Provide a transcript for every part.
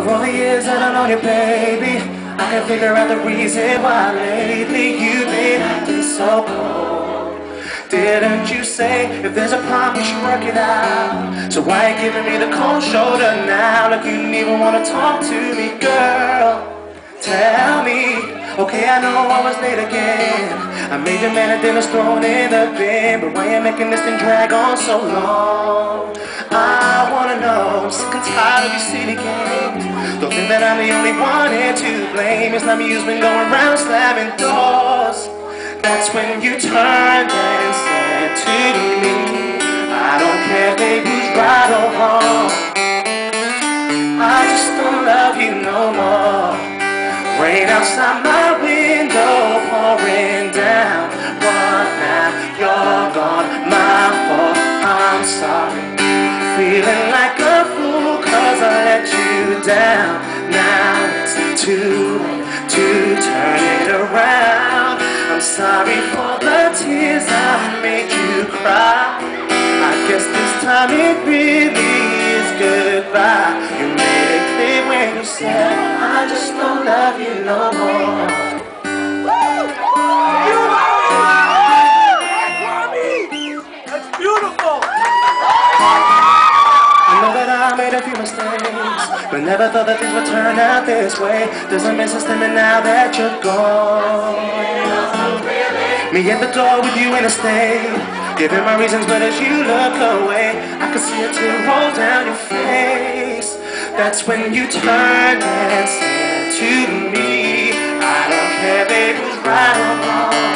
all the years that I know you, baby, I can figure out the reason why lately you've been acting so cold. Didn't you say if there's a problem we should work it out? So why you giving me the cold shoulder now? Like you didn't even want to talk to me, girl. Tell me. Okay, I know I was late again. I made your man and dinner's thrown in the bin. But why you making this thing drag on so long? I wanna know, I'm sick and tired of your city games. Don't think that I'm the only one here to blame. It's not me who's been going around slamming doors. That's when you turned and said to me, I don't care, babe, who's right or wrong. I just don't love you no more. Rain outside my window pouring down. What now? You're gone, my fault, I'm sorry. Feeling like a fool cause I let you down. Now it's too late to turn it around. I'm sorry for the tears I made you cry. I guess this time it really is goodbye. You made it clear when you said I just don't love you no more. That's beautiful. I know that I made a few mistakes, but never thought that things would turn out this way. Doesn't make sense to me now that you're gone. Me at the door with you in a state, giving my reasons, but as you look away, I can see a tear roll down your face. That's when you turned and said to me, I don't care, babe, who's right or wrong.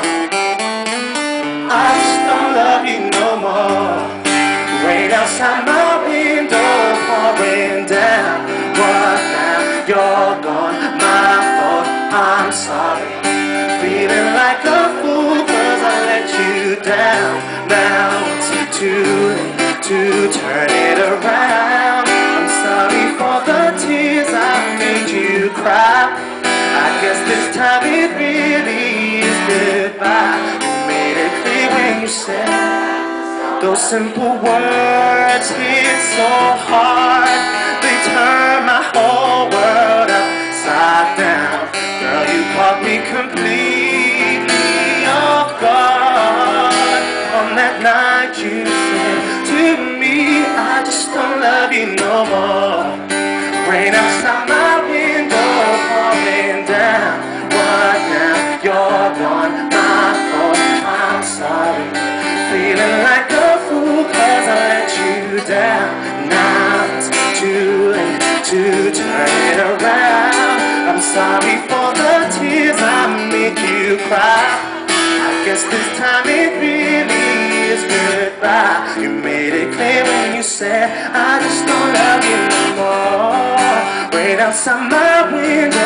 I just don't love you no more. Rain outside my window pouring down. What now? You're gone, my fault, I'm sorry. Feeling like a fool cause I let you down. Now it's too late to turn it around. I'm sorry for the tears I made you cry. I guess this time it really is goodbye. You made it clear when you said those simple words hit so hard. They turned my whole world upside down. Girl, you caught me completely off guard. On that night you said to me, I just don't love you no more. Rain outside my window falling down. What now? You're gone, my fault, I'm sorry. Feeling like a fool cause I let you down. Now it's too late to turn it around. I'm sorry for the tears I made you cry. I guess this time it really is goodbye. You made it clear when you said I just don't love you no more. Rain outside my window